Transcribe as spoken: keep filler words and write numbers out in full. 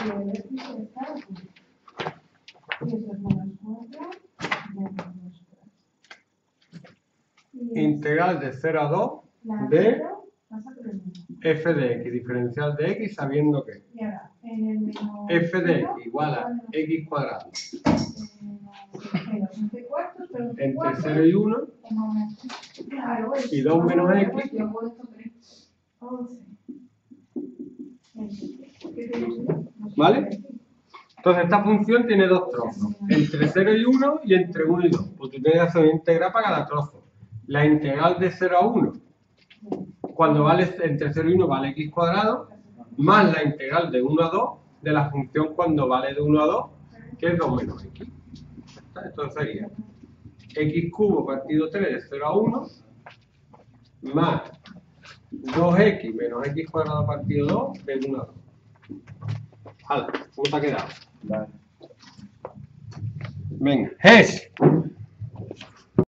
el x está aquí. Y eso es menos cuatro de menos cuatro. Integral de cero a dos de f de x, diferencial de x, sabiendo que y ahora, en el menos f de x igual a x cuadrado entre cero y uno y dos menos x, ¿vale? Entonces esta función tiene dos trozos, entre cero y uno y entre uno y dos. Pues tú tienes que hacer una integral para cada trozo. La integral de cero a uno, cuando vale entre cero y uno vale x cuadrado, más la integral de uno a dos de la función cuando vale de uno a dos, que es dos menos x. Entonces sería x cubo partido tres de cero a uno más dos x menos x cuadrado partido dos de uno a dos. Hala, ¿cómo te ha quedado? Vale. Venga, es